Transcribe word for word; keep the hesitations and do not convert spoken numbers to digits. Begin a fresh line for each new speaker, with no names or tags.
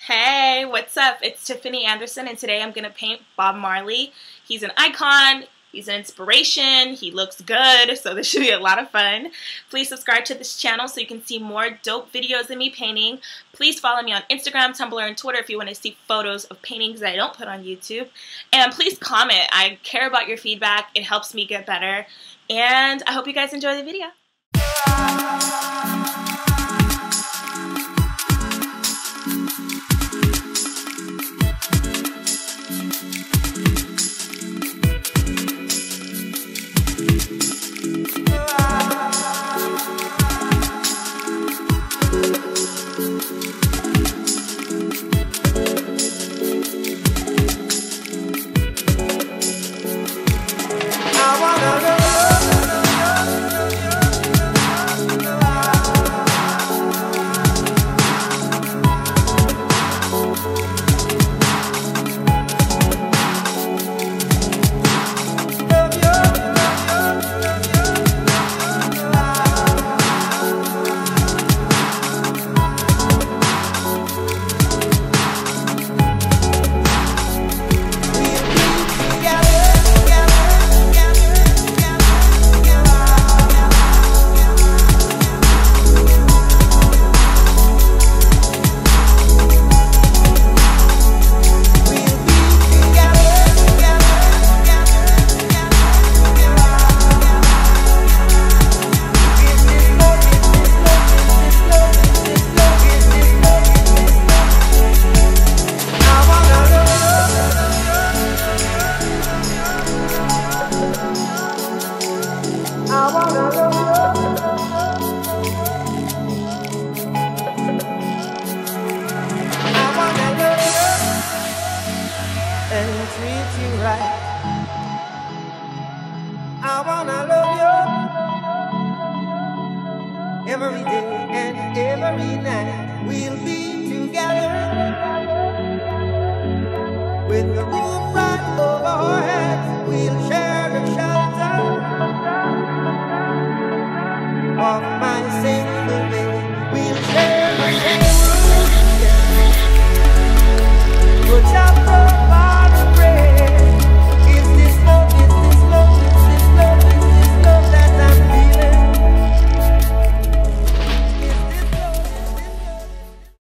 Hey, what's up? It's Tiffanie Anderson, and today I'm going to paint Bob Marley. He's an icon, he's an inspiration, he looks good, so this should be a lot of fun. Please subscribe to this channel so you can see more dope videos of me painting. Please follow me on Instagram, Tumblr, and Twitter if you want to see photos of paintings that I don't put on YouTube. And please comment. I care about your feedback. It helps me get better. And I hope you guys enjoy the video.
And treat you right. I wanna love you every day and every night. We'll be together with the roof right over our heads.